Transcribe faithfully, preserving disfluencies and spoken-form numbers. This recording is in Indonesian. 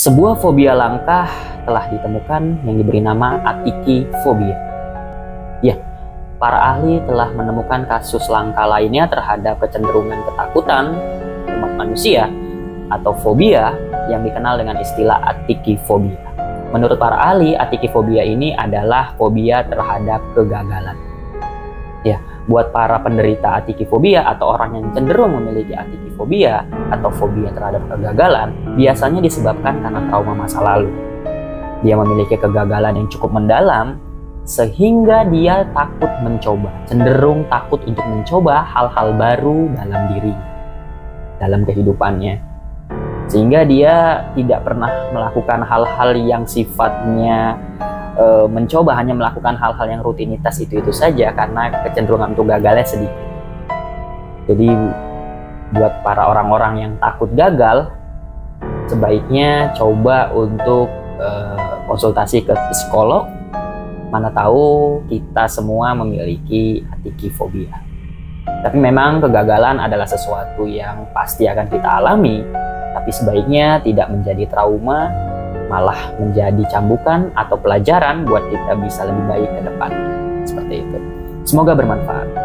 Sebuah fobia langka telah ditemukan yang diberi nama atikifobia. Ya, para ahli telah menemukan kasus langka lainnya terhadap kecenderungan ketakutan umat manusia atau fobia yang dikenal dengan istilah atikifobia. Menurut para ahli, atikifobia ini adalah fobia terhadap kegagalan. Ya, buat para penderita atikifobia atau orang yang cenderung memiliki atikifobia atau fobia terhadap kegagalan, biasanya disebabkan karena trauma masa lalu. Dia memiliki kegagalan yang cukup mendalam sehingga dia takut mencoba, cenderung takut untuk mencoba hal-hal baru dalam dirinya, dalam kehidupannya. Sehingga dia tidak pernah melakukan hal-hal yang sifatnya e, mencoba hanya melakukan hal-hal yang rutinitas itu-itu saja karena kecenderungan untuk gagalnya sedikit. Jadi buat para orang-orang yang takut gagal, sebaiknya coba untuk e, konsultasi ke psikolog. Mana tahu kita semua memiliki atikifobia. Tapi memang kegagalan adalah sesuatu yang pasti akan kita alami. Tapi sebaiknya tidak menjadi trauma, malah menjadi cambukan atau pelajaran buat kita bisa lebih baik ke depan. Seperti itu. Semoga bermanfaat.